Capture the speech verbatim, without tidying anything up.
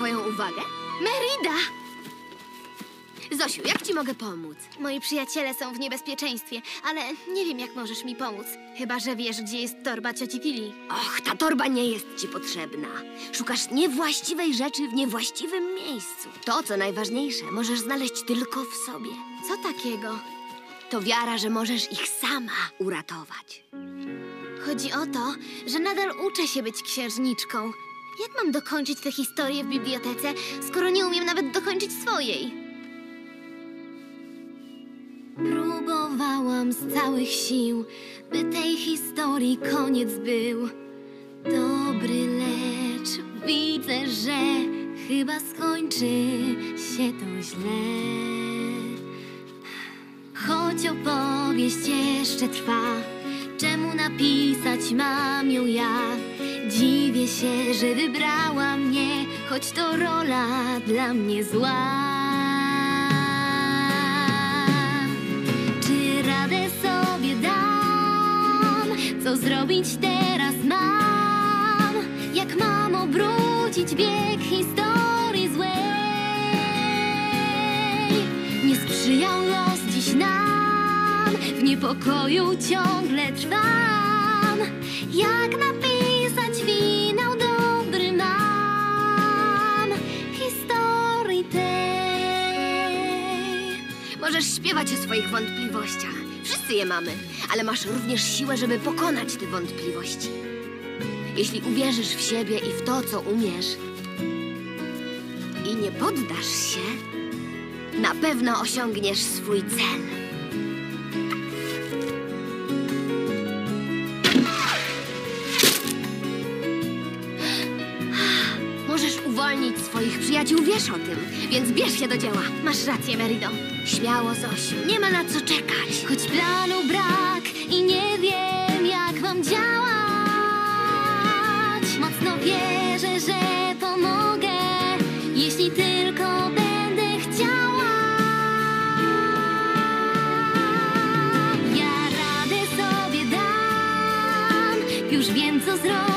twoją uwagę? Merida! Zosiu, jak ci mogę pomóc? Moi przyjaciele są w niebezpieczeństwie, ale nie wiem, jak możesz mi pomóc. Chyba że wiesz, gdzie jest torba cioci Pili. Och, ta torba nie jest ci potrzebna. Szukasz niewłaściwej rzeczy w niewłaściwym miejscu. To, co najważniejsze, możesz znaleźć tylko w sobie. Co takiego? To wiara, że możesz ich sama uratować. Chodzi o to, że nadal uczę się być księżniczką. Jak mam dokończyć tę historię w bibliotece, skoro nie umiem nawet dokończyć swojej? Próbowałam z całych sił, by tej historii koniec był dobry, lecz widzę, że chyba skończy się to źle. Choć opowieść jeszcze trwa, czemu napisać mam ją ja? Dziwię się, że wybrała mnie, choć to rola dla mnie zła. Czy radę sobie dam? Co zrobić teraz mam? Jak mam obrócić bieg historii złej? Nie sprzyjał los dziś nam, w niepokoju ciągle trwam. Jak napisać finał dobry mam historii tej? Możesz śpiewać o swoich wątpliwościach. Wszyscy je mamy, ale masz również siłę, żeby pokonać te wątpliwości. Jeśli uwierzysz w siebie i w to, co umiesz i nie poddasz się, na pewno osiągniesz swój cel. Możesz uwolnić swoich przyjaciół, wiesz o tym, więc bierz się do dzieła. Masz rację, Merido. Śmiało, Zosiu, nie ma na co czekać. Choć planu brak i nie wiem, jak mam działać, mocno wierzę, że pomogę, jeśli tylko będę chciała. Ja radę sobie dam, już wiem, co zrobić.